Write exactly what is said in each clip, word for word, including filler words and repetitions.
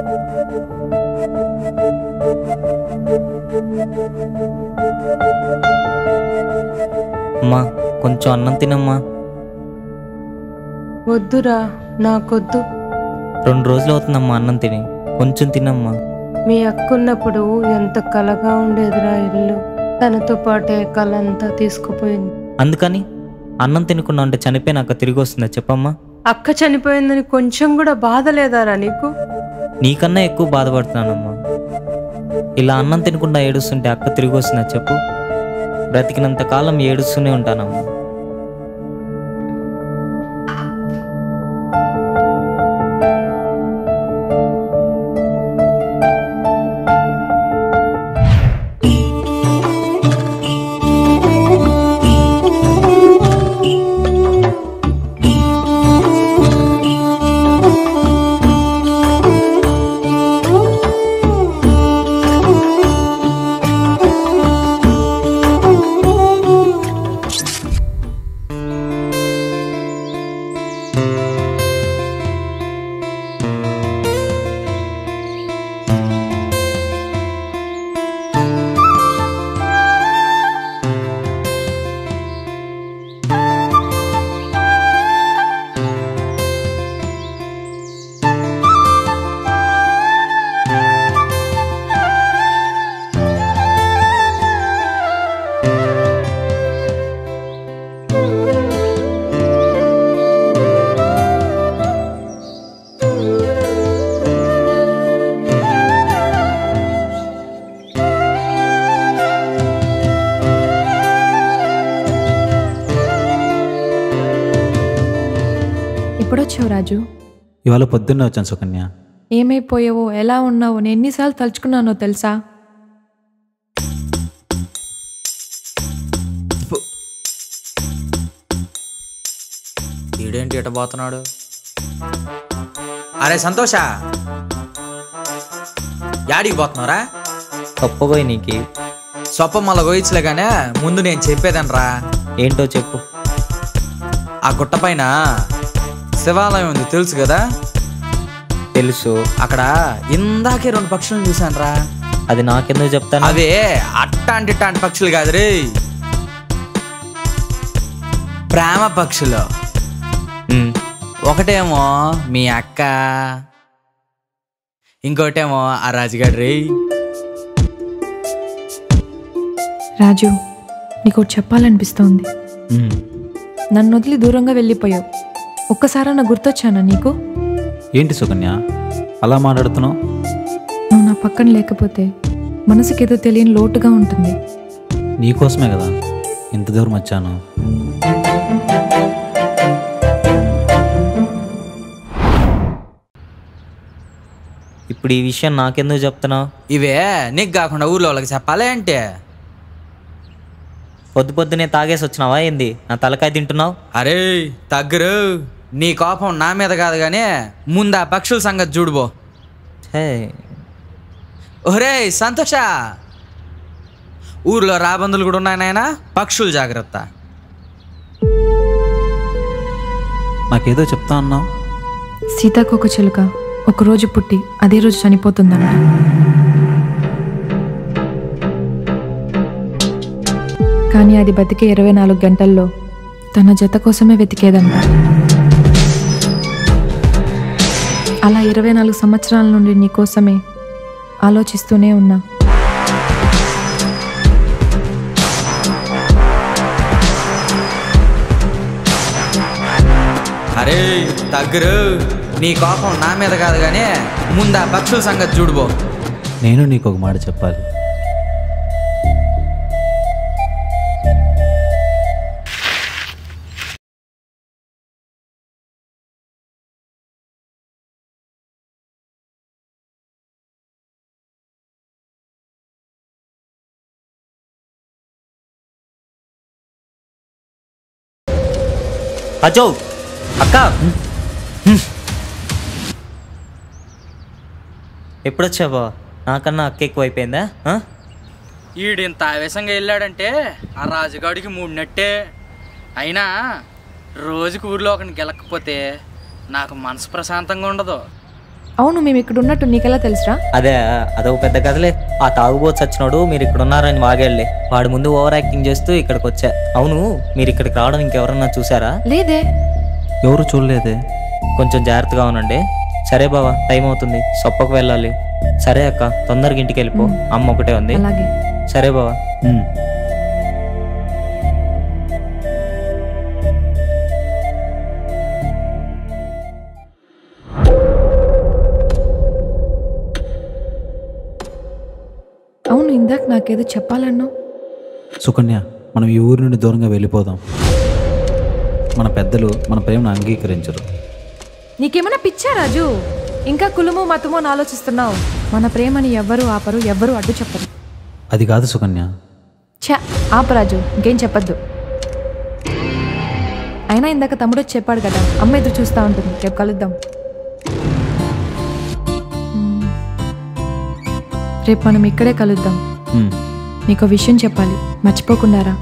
అమ్మా కొంచెం అన్నం తినమ్మా. వద్దురా, నాకొద్దు. రెండు రోజులు అవుతుందమ్మా అన్నం తిని, కొంచెం తినమ్మా. మీ అక్కున్నప్పుడు ఎంత కలగా ఉండేదిరా ఇల్లు. తనతో పాటే కళ అంతా తీసుకుపోయింది. అందుకని అన్నం తినకుండా ఉంటే చనిపోయినాక తిరిగి వస్తుందా చెప్పమ్మా? అక్క చనిపోయిందని కొంచెం కూడా బాధ లేదారా నీకు? నీకన్నా ఎక్కువ బాధపడుతున్నానమ్మా. ఇలా అన్నం తినకుండా ఏడుస్తుంటే అక్క తిరిగి వస్తుందా చెప్పు? బ్రతికినంత కాలం ఏడుస్తూనే ఉంటానమ్మా. ఎప్పుడొచ్చావు రాజు? ఇవాళ పొద్దున్నే వచ్చాను సుకన్య. ఏమైపోయావో, ఎలా ఉన్నావో నేను ఎన్నిసార్లు తలుచుకున్నానో తెలుసా? ఈడేంటి ఎట పోతున్నాడు? అరే సంతోష, యాడికి పోతున్నారా? తప్పబోయి నీకి సొప్ప మళ్ళా గోయించలే కానీ ముందు నేను చెప్పేదనరా. ఏంటో చెప్పు. ఆ గుట్ట పైన శివాలయం ఉంది తెలుసు కదా? తెలుసు. అక్కడ ఇందాకే రెండు పక్షులను చూశానురా. అది నాకెందుకు చెప్తాను? అవే అట్టాంటి ఇట్టాంటి పక్షులు కాదు రే, ప్రేమ పక్షులు. ఒకటేమో మీ అక్క, ఇంకోటేమో ఆ రాజుగాడు రే. రాజు, నీకు చెప్పాలనిపిస్తోంది. నన్ను వదిలి దూరంగా వెళ్ళిపోయావు. ఒక్కసారన్నా గుర్తొచ్చానా నీకు? ఏంటి సుకన్య అలా మాట్లాడుతున్నావు? నువ్వు నా పక్కన లేకపోతే మనసుకేదో తెలియని లోటుగా ఉంటుంది. నీకోసమే కదా ఇంత దూరం వచ్చాను. ఇప్పుడు ఈ విషయం నాకెందుకు చెప్తున్నావు? ఇవే నీకు కాకుండా ఊర్లో వాళ్ళకి చెప్పాలి అంటే. పొద్దు పొద్దునే తాగేసి వచ్చినావా ఏంది? నా తలకాయ తింటున్నావు? అరే తగ్గరు, నీ కోపం నా మీద కాదు కానీ ముందు ఆ పక్షుల సంగతి చూడుబో. ఒరే సంతోష, ఊర్లో రాబందులు కూడా ఉన్నాయి నాయనా, పక్షులు జాగ్రత్త. నాకేదో చెప్తా అన్నావు. సీతాకోక చిలుక ఒకరోజు పుట్టి అదే రోజు చనిపోతుందంట. కానీ అది బతికే ఇరవై నాలుగు గంటల్లో తన జత కోసమే వెతికేదంట. అలా ఇరవై నాలుగు సంవత్సరాల నుండి నీ కోసమే ఆలోచిస్తూనే ఉన్నా. అరే తగ్గరు, నీ కోపం నా మీద కాదు కానీ ముందు ఆ పక్షుల సంగతి చూడుబో. నేను నీకు ఒక మాట చెప్పాలి. అచ్చో అక్క, ఎప్పుడొచ్చావా? నాకన్నా అక్క ఎక్కువైపోయిందా? ఈడింత ఆవేశంగా వెళ్ళాడంటే ఆ రాజుగాడికి మూడినట్టే. అయినా రోజుకి ఊర్లో ఒకరిని గెలకపోతే నాకు మనసు ప్రశాంతంగా ఉండదు. అవును, మేము ఇక్కడ ఉన్నట్టు నీకెలా తెలుసురా? అదే అదొక పెద్ద కథలే. ఆ తాగుబోతు చచ్చినోడు మీరు ఇక్కడ ఉన్నారని వాగేళ్ళే. వాడి ముందు ఓవర్ యాక్టింగ్ చేస్తూ ఇక్కడికి వచ్చా. అవును, మీరు ఇక్కడికి రావడం ఇంకెవరన్నా చూసారా? లేదే. ఎవరు చూడలేదే. కొంచెం జాగ్రత్తగా ఉండండి. సరే బావా, టైం అవుతుంది, సొప్పకు వెళ్ళాలి. సరే అక్క, తొందరగా ఇంటికి వెళ్ళిపో. అమ్మ ఒకటే ఉంది. అలాగే. సరే బావా. ఉమ్. అవును, ఇందాక నాకేదో చెప్పాలన్నావు. సుకన్య, మనం ఈ ఊరి నుండి దూరంగా వెళ్ళిపోదాం. మన పెద్దలు మన ప్రేమను అంగీకరించరు. నీకేమైనా పిచ్చా రాజు? ఇంకా కులము మతము అని ఆలోచిస్తున్నావు. మన ప్రేమని ఎవ్వరూ ఆపరు, ఎవ్వరూ అడ్డు చెప్పరు. అది కాదు సుకన్య. ఛా, ఆపరాజు, ఇంకేం చెప్పద్దు. అయినా ఇందాక తమ్ముడు వచ్చి చెప్పాడు కదా, అమ్మ ఎదురు చూస్తూ ఉంటుంది. రేపు కలుద్దాం. మ్మ్. రేపు మనం ఇక్కడే కలుద్దాం. ఉమ్. నీకు విషయం చెప్పాలి, మర్చిపోకుండారా.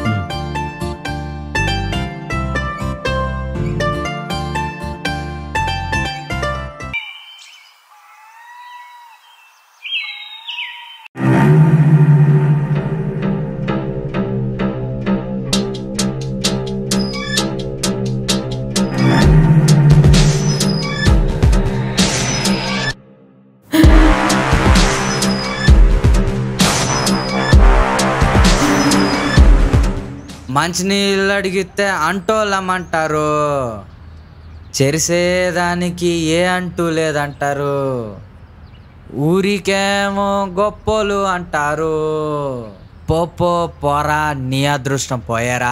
మంచినీళ్ళు అడిగితే అంటోళ్ళమంటారు, చెరిసేదానికి ఏ అంటూ లేదంటారు. ఊరికేమో గొప్పోలు అంటారు. పోపో పోరా, నీ అదృష్టం పోయారా.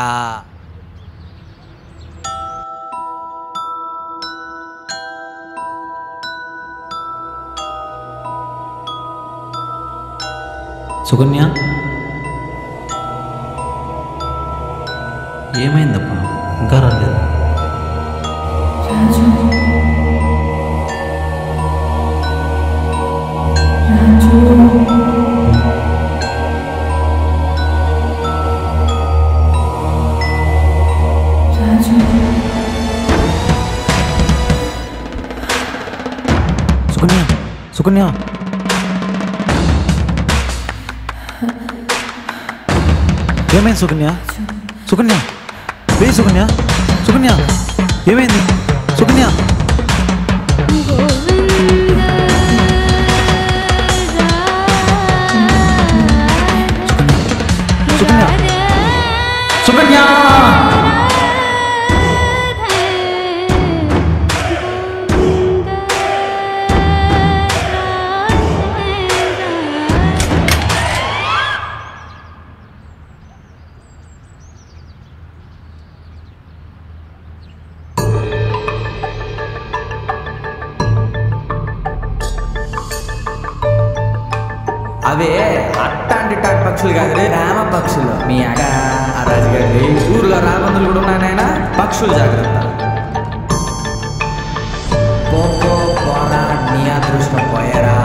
సుకన్య, ఏమైందప్పా? ఇంకా రాలేదు. సుకన్య, సుకన్య, ఏమైంది సుకన్య? సుకన్య, లే సుకన్య, సుకన్య, ఏమైంది సుకన్య? సుకన్య, సుకన్య, అవే అట్టాంటి టాటి పక్షులు కాదు, రామ పక్షులు. మీ అక్క ఆ రాజుగారి ఊర్లో రాబందులు కూడా ఉన్నాయన. పక్షులు జాగ్రత్త. పోపో పోరా, నీ అదృష్టం పోయారా.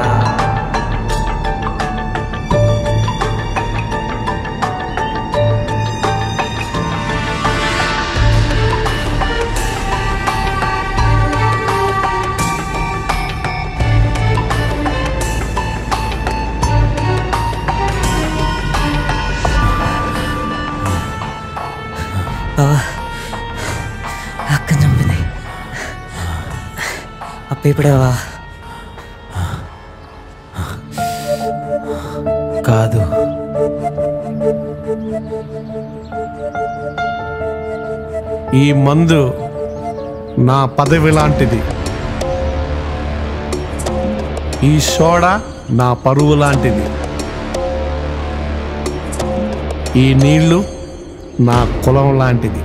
బావా, అక్క చంపింది. అప్ప ఇప్పుడేవా? కాదు. ఈ మందు నా పదవి లాంటిది. ఈ సోడా నా పరువు లాంటిది. ఈ నీళ్లు నా కులం లాంటిది.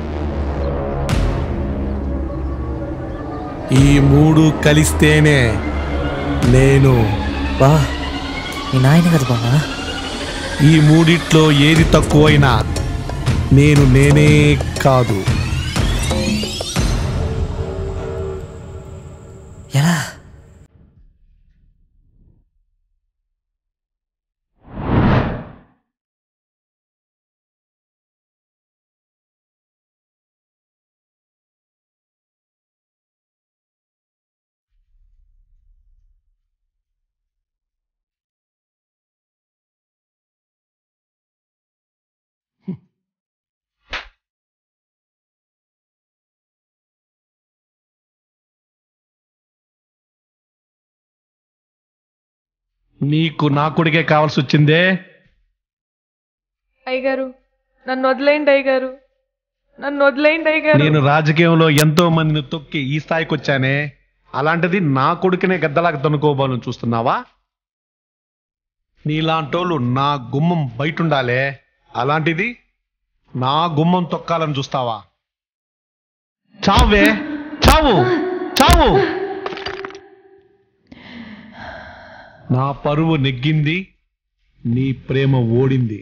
ఈ మూడు కలిస్తేనే నేను. బా, మీ నాయన కదా బావా. ఈ మూడిట్లో ఏది తక్కువైనా నేను నేనే కాదు. ఎలా? నీకు నా కొడుకే కావాల్సి వచ్చిందే. అయ్యగారు నన్ను వదిలేయండి అయ్యగారు, నన్ను వదిలేయండి అయ్యగారు. నేను రాజకీయంలో ఎంతో మందిని తొక్కి ఈ స్థాయికి వచ్చానే, అలాంటిది నా కొడుకునే గద్దలాగా తనుకోవాలని చూస్తున్నావా? నీలాంటోళ్ళు నా గుమ్మం బయట ఉండాలే, అలాంటిది నా గుమ్మం తొక్కాలని చూస్తావా? చావే, చావు, చావు. నా పరువు నెగ్గింది, నీ ప్రేమ ఓడింది.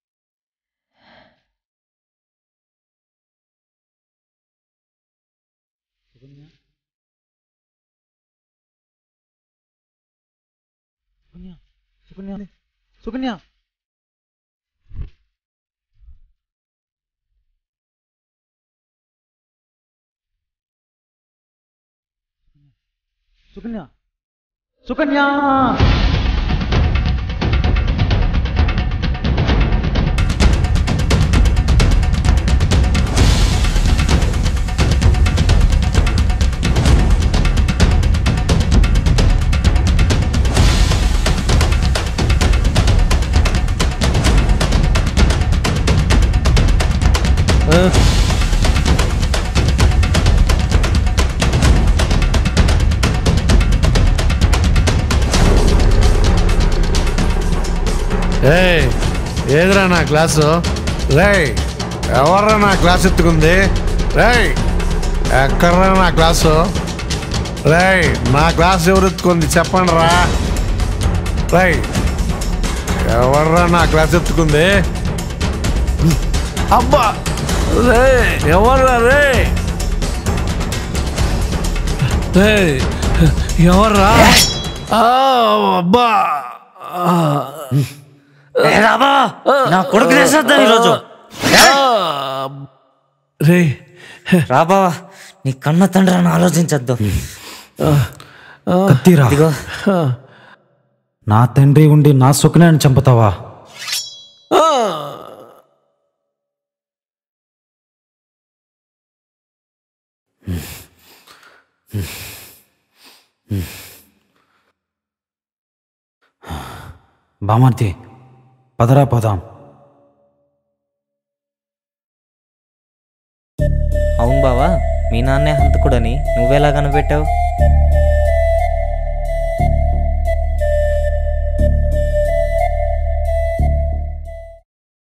సుకన్య సుకన్య సుకన్య సుకన్య ఏయ్, ఏదిరా నా క్లాసు? రేయ్, ఎవర్రా నా క్లాస్ ఎత్తుకుంది? రేయ్, ఎక్కడ్రా నా క్లాసు? రేయ్, నా క్లాస్ ఎవరు ఎత్తుకుంది చెప్పండి రా. రేయ్, ఎవర్రా నా క్లాస్ ఎత్తుకుంది? అబ్బా, రే ఎవర్రా? రే రేయ్, ఎవర్రా? ఆ, అబ్బా. నా కొడుకు చేసేద్దాం ఈరోజు. రే రా బావా, నీ కన్న తండ్రి అని ఆలోచించద్దు. కత్తిరా, ఇదిగో నా తండ్రి ఉండి నా సుకన్యని చంపుతావా? బామర్తి, పదరా పోదాం. అవును బావా, మీ నాన్నే హంతకుడని నువ్వెలా కనిపెట్టావు?